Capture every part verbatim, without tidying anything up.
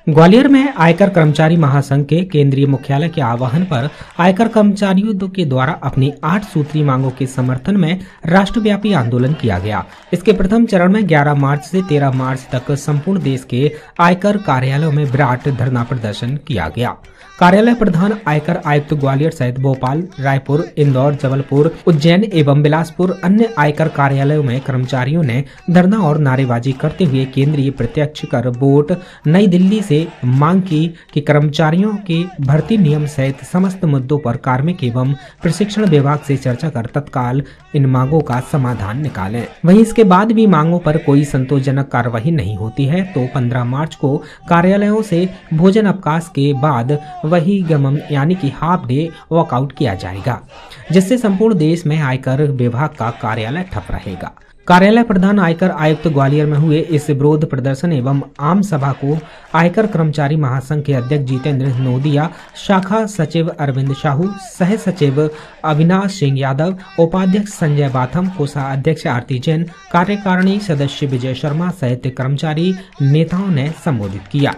ग्वालियर में आयकर कर्मचारी महासंघ के केंद्रीय मुख्यालय के आह्वान पर आयकर कर्मचारियों के द्वारा अपनी आठ सूत्री मांगों के समर्थन में राष्ट्रव्यापी आंदोलन किया गया। इसके प्रथम चरण में ग्यारह मार्च से तेरह मार्च तक संपूर्ण देश के आयकर कार्यालयों में विराट धरना प्रदर्शन किया गया। कार्यालय प्रधान आयकर आयुक्त ग्वालियर सहित भोपाल, रायपुर, इंदौर, जबलपुर, उज्जैन एवं बिलासपुर अन्य आयकर कार्यालयों में कर्मचारियों ने धरना और नारेबाजी करते हुए केंद्रीय प्रत्यक्ष कर बोर्ड नई दिल्ली से मांग की कि कर्मचारियों के भर्ती नियम सहित समस्त मुद्दों पर कार्मिक एवं प्रशिक्षण विभाग से चर्चा कर तत्काल इन मांगों का समाधान निकालें। वहीं इसके बाद भी मांगों पर कोई संतोषजनक कार्यवाही नहीं होती है तो पंद्रह मार्च को कार्यालयों से भोजन अवकाश के बाद वही गमन यानी कि हाफ डे वॉकआउट किया जाएगा, जिससे संपूर्ण देश में आयकर विभाग का कार्यालय ठप रहेगा। कार्यालय प्रधान आयकर आयुक्त ग्वालियर में हुए इस विरोध प्रदर्शन एवं आम सभा को आयकर कर्मचारी महासंघ के अध्यक्ष जितेंद्र नोदिया, शाखा सचिव अरविंद साहू, सह सचिव अविनाश सिंह यादव, उपाध्यक्ष संजय बाथम, कोषाध्यक्ष आरती जैन, कार्यकारिणी सदस्य विजय शर्मा सहित कर्मचारी नेताओं ने संबोधित किया।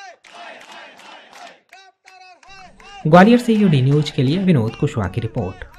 ग्वालियर से यूडी न्यूज के लिए विनोद कुशवाहा की रिपोर्ट।